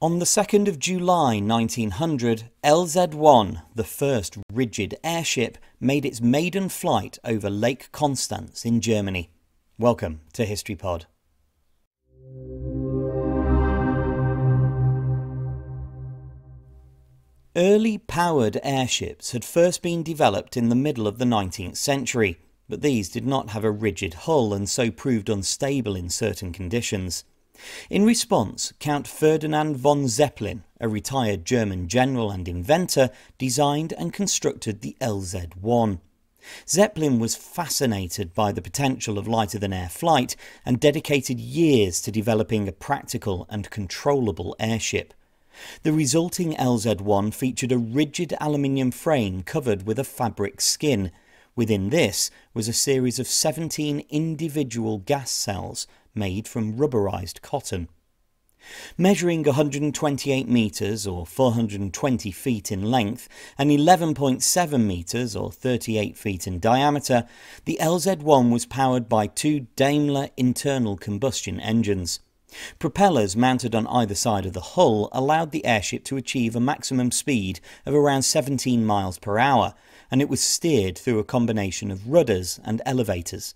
On the 2nd of July 1900, LZ-1, the first rigid airship, made its maiden flight over Lake Constance in Germany. Welcome to HistoryPod. Early powered airships had first been developed in the middle of the 19th century, but these did not have a rigid hull and so proved unstable in certain conditions. In response, Count Ferdinand von Zeppelin, a retired German general and inventor, designed and constructed the LZ-1. Zeppelin was fascinated by the potential of lighter-than-air flight and dedicated years to developing a practical and controllable airship. The resulting LZ-1 featured a rigid aluminium frame covered with a fabric skin. Within this was a series of 17 individual gas cells made from rubberized cotton. Measuring 128 metres or 420 feet in length and 11.7 metres or 38 feet in diameter, the LZ-1 was powered by two Daimler internal combustion engines. Propellers mounted on either side of the hull allowed the airship to achieve a maximum speed of around 17 miles per hour, and it was steered through a combination of rudders and elevators.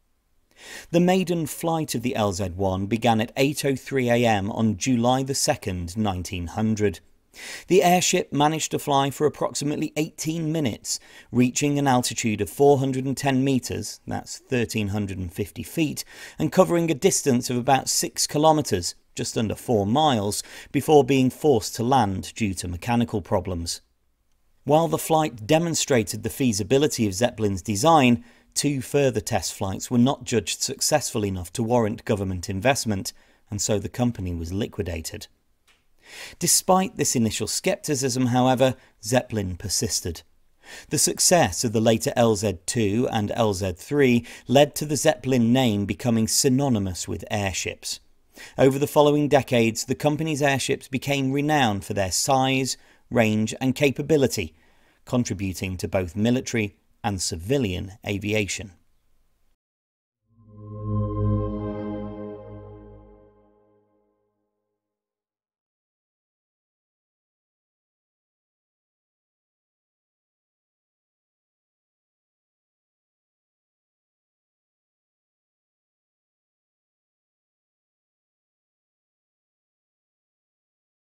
The maiden flight of the LZ-1 began at 8:03 a.m. on July 2nd, 1900. The airship managed to fly for approximately 18 minutes, reaching an altitude of 410 metres, that's 1,350 feet, and covering a distance of about 6 kilometres, just under 4 miles, before being forced to land due to mechanical problems. While the flight demonstrated the feasibility of Zeppelin's design, two further test flights were not judged successful enough to warrant government investment, and so the company was liquidated. Despite this initial scepticism, however, Zeppelin persisted. The success of the later LZ-2 and LZ-3 led to the Zeppelin name becoming synonymous with airships. Over the following decades, the company's airships became renowned for their size, range and capability, contributing to both military and civilian aviation.